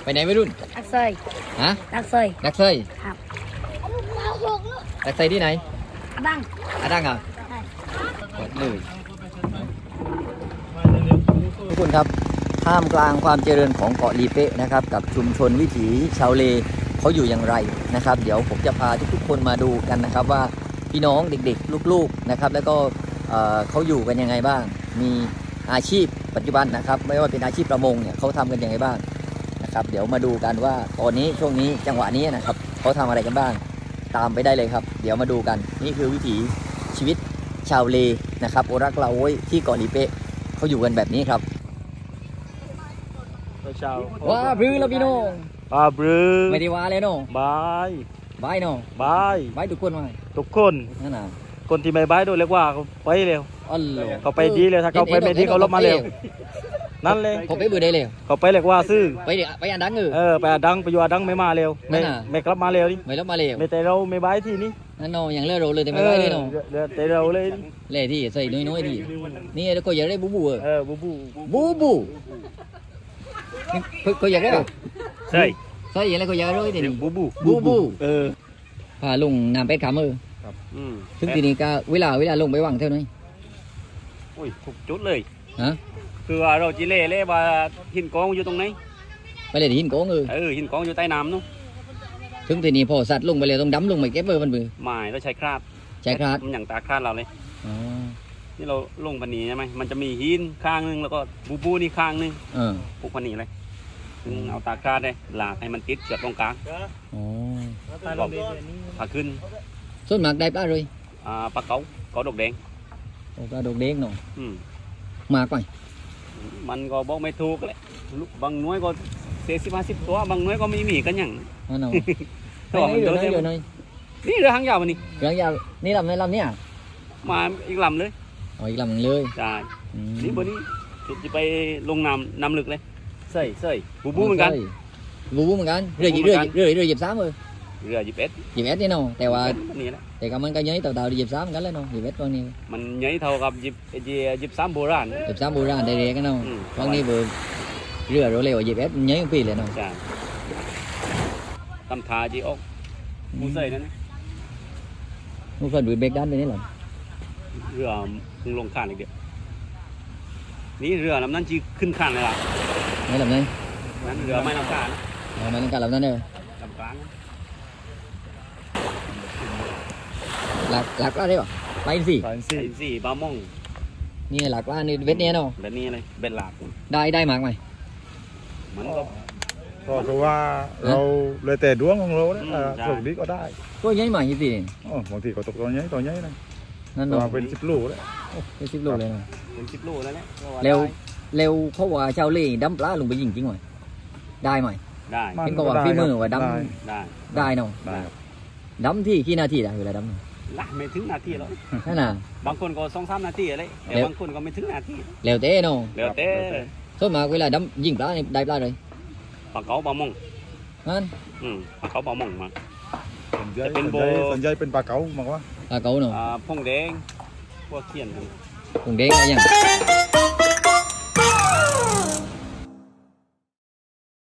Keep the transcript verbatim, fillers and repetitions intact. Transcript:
ไปไหนไม่รุ่นดักเซยฮะดักเซยดักเซยครับดักเซยที่ไหนอาดังอาดังอ่ะเปิดเลยทุกคนครับท่ามกลางความเจริญของเกาะลีเป๊ะนะครับกับชุมชนวิถีชาวเลเขาอยู่อย่างไรนะครับเดี๋ยวผมจะพาทุกๆคนมาดูกันนะครับว่าพี่น้องเด็กๆลูกๆนะครับแล้วก็เขาอยู่กันยังไงบ้างมีอาชีพปัจจุบันนะครับไม่ว่าเป็นอาชีพประมงเนี่ยเขาทำกันยังไงบ้างนะครับเดี๋ยวมาดูกันว่าตอนนี้ช่วงนี้จังหวะนี้นะครับเขาทำอะไรกันบ้างตามไปได้เลยครับเดี๋ยวมาดูกันนี่คือวิถีชีวิตชาวเลนะครับโอรักลาโวยที่เกาะลีเป๊ะเขาอยู่กันแบบนี้ครับว้าบรือแล้วพี่น้องว้าบรือไม่ได้ว่าเลยน้องบายบายน้องบายบายทุกคนไหมทุกคนนั่นน่ะคนที่ไม่บายโดยเรียกว่าเขาไปเร็วเขาไปดีเลยถ้าเขาไปไม่ดีเขาลบมาเร็วนั่นเลยเขาไปเบื่อได้เร็วเขาไปเรียกว่าซื้อไปไปอันดังเออไปอันดังไปอยู่อันดังไม่มาเร็วไม่ไม่กลับมาเร็วดิไม่ลบมาเร็วไม่แต่เราไม่บายที่นี่นั่นน้องอย่างเลือดเราเลยแต่ไม่บายเลยน้องแต่เราเลยเล่ที่ใส่น้อยๆดินี่แล้วก็อยากได้บูบูเออบูบูบูบูเขาอยากได้ป่ะใช่ใช่อย่างไรเขาอยากได้ดิบูบูบูบูเออพาลงน้ำเป็ดขามือครับถึงทีนี้ก็เวลาเวลาลงไปวางเท่านั้นโอ้ยถูกจุดเลยฮะคือว่าเราจีเล่เล่ว่าหินกองอยู่ตรงไหนไปเลยหินกองเออเออหินกองอยู่ใต้น้ำนู้นถึงทีนี้พอสัตว์ลงไปเลยต้องดำลงไปเก็บเบอร์มันเบื่อไม่เราใช้คราดใช้คราดมันอย่างตาคราดเราเลยอ๋อนี่เราลงพันนีใช่ไหมมันจะมีหินข้างนึงแล้วก็บูบูนี่ข้างนึงเออพวกพันนีเลยเอาตาคราดเลยหลากให้มันติดเชือกตรงกลางอ๋อพาขึ้นส่วนมากได้ปลาเลยอ่าปลาเก๋าเก๋าดอกแดงโอ้ปลาดอกแดงเนาะมากไปมันก็บอกไม่ถูกเลยบางน้อยก็เสียสิบห้าสิบตัวบางน้อยก็ไม่มีกันอย่างนั่นเนาะนี่เรือเรือนี่เรือหางยาวมันนี่เรือหางยาวนี่ลำนี่ลำเนี่ยมาอีกลำเลยอ๋ออีกลำเลยใช่นี่บนนี้จะไปลงน้ำน้ำลึกเลยเซ่เซ่บูบูเหมือนกันบูบูเหมือนกันเรือเรือเรือเรือหยิบซ้ำเลยเรือหยิบเอสหยิบเอสนี่เนาะแต่ว่าแต่ก็มันก็ย้ายเต่าเต่าหยิบซ้ำกันเลยเนาะหยิบเอสตรงนี้มันย้ายเท่ากับหยิบหยิบซ้ำโบราณหยิบซ้ำโบราณได้เรียกันเนาะตรงนี้เบอร์เรือเราเร็วหยิบเอสย้ายปีเลยเนาะใช่ตำทาจีอกมูเซ่นั่นมูเซ่ดูเบรกด้านไปนี่หรอเรือคงลงข้านอีกเดียวนี่เรือลำนั้นจีขึ้นข้านเลยล่ะไม่ลำนั้นนั้นเรือไม่ลำข้านไม่ลำข้านลำนั้นเด้อลำกลางหลักหลักว่าได้ป่ะไปสิไปสิบาม่งนี่หลักว่านี่เบ็ดเนี้ยเนาะเบ็ดนี้เลยเบ็ดหลักได้ได้มากไหมมันก็ก็คือว่าเราเลยแต่ดวงของเราเนี่ยส่งดีก็ได้ก็ย้ายใหม่สิอ๋อบางทีก็ตกตัวย้ายตัวย้ายนะนั่นเนาะเป็นสิบลูกเลยเป็นสิบลูกเลยนะเป็นสิบลูกแล้วเนี่ยเร็วเร็วเพราะว่าเจ้าเล่ห์ดำปลาลงไปยิงจริงไหมได้ไหมได้เป็นก็ว่าฝีมือว่าดำได้ได้เนาะดำที่กี่นาทีได้เวลาดำละไม่ถึงนาทีแล้วนั่นน่ะบางคนก็สองสามนาทีอะไรแต่บางคนก็ไม่ถึงนาทีเร็วเต้เนาะเร็วเต้ส่วนมากเวลาดำยิงปลาได้ปลาเลยปลาเก๋าปลามงนั่นอืมปลาเก๋าปลามงมาจะเป็นโบสัญญาเป็นปลาเก๋ามากว่าปลาเก๋าเนาะพงแดงพวกเขียนพงแดงอะไรอย่าง